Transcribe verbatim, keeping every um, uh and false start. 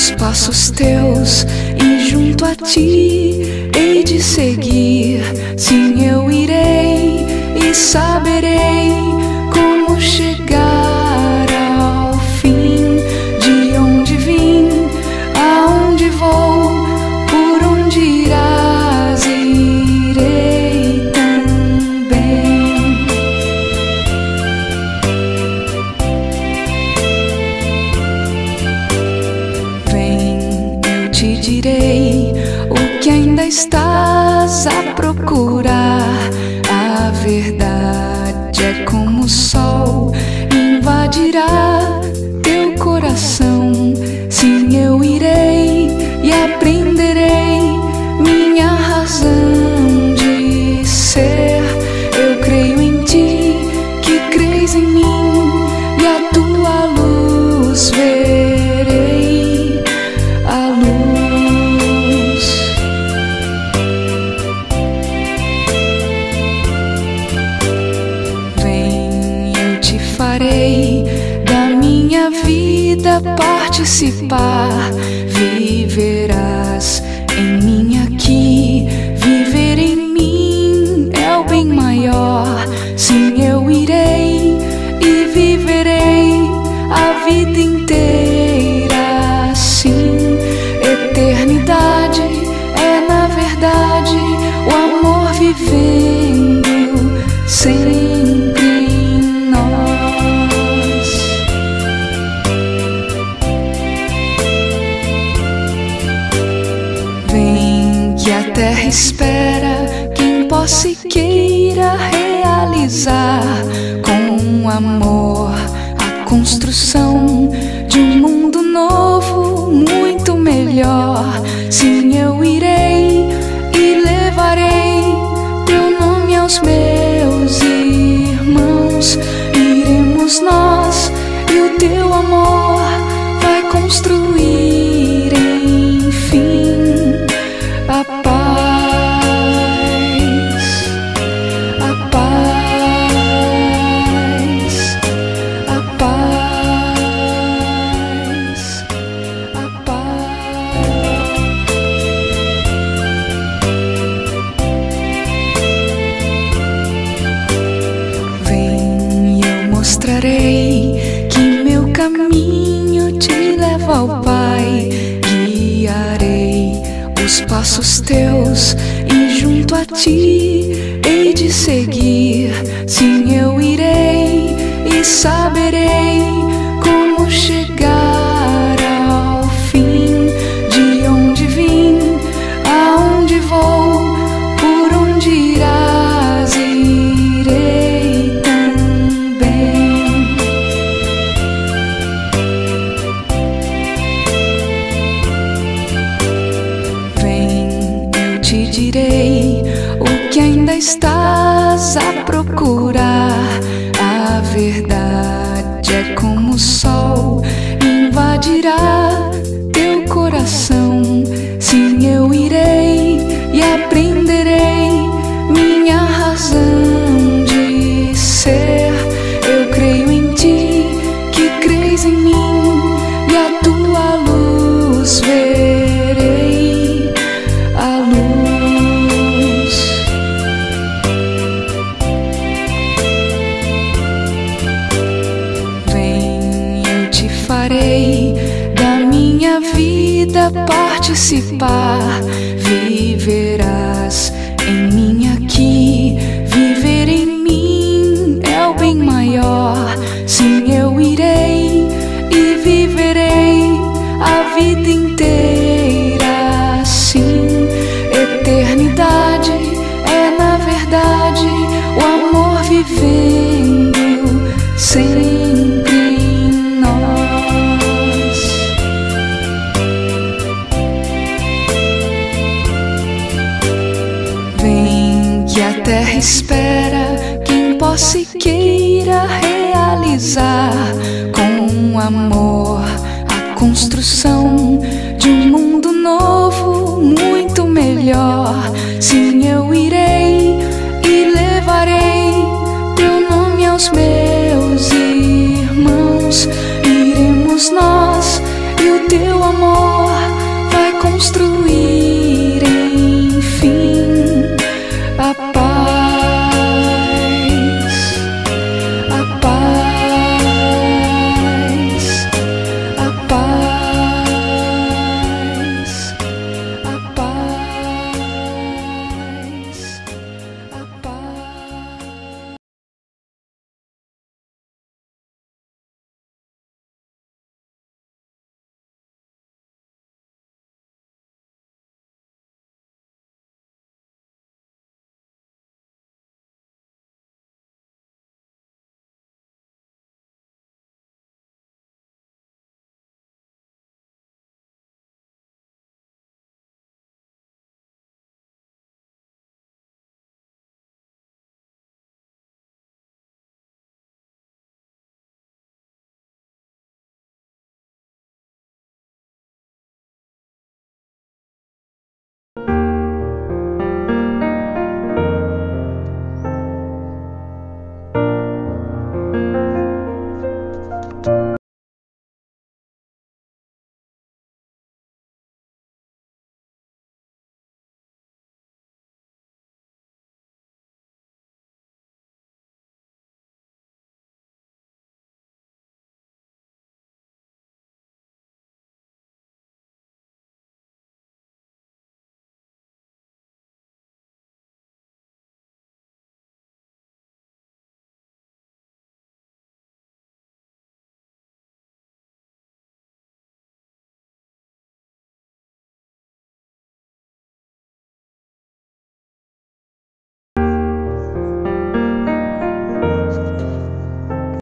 os passos teus e junto a ti hei de seguir. Sim, eu irei e saberei como chegar ao fim. De onde vim, aonde vou, por onde irás, irei também. Vem, eu te direi o que ainda estás a procurar. A verdade é como o sol, invadirá teu coração. Sim, eu irei e aprenderei minha razão de ser. Eu creio em ti, que crês em mim, e a tua luz verei, a luz. Vem, eu te farei da minha vida participar. Viverás em mim aqui, viver em mim é o bem maior. Sim, eu irei e viverei a vida inteira. Sim, eternidade é na verdade o amor vivendo sempre em nós. Vem, que a terra espera quem possa e queira realizar com amor a construção de um mundo novo, muito melhor. Sim, eu irei e levarei teu nome aos meus irmãos. Iremos nós e o teu amor vai construir, enfim, a paz, a paz, a paz, a paz. Vem, eu mostrarei que meu caminho te leva ao Pai. Guiarei os passos teus e junto a ti hei de seguir. Sim, eu irei e saberei como chegar ao fim. De onde vim, aonde vou, por onde irás, irei também. Vem, eu te direi o que ainda estás a procurar. A verdade é como o sol, invadirá teu coração. Sim, eu irei e aprenderei minha razão de ser. Eu creio em ti, que crês em mim, e a tua luz verei, a luz. Vem, eu te farei da minha vida participar. Viverás em mim aqui, viver em mim é o bem maior. Sim, eu irei e viverei a vida inteira. Sim, eternidade é na verdade o amor vivendo sempre em nós. Vem, que a terra espera quem possa e queira realizar com amor a construção de um mundo novo, muito melhor. Sim, eu irei e levarei teu nome aos meus irmãos. Iremos nós E o teu amor vai construir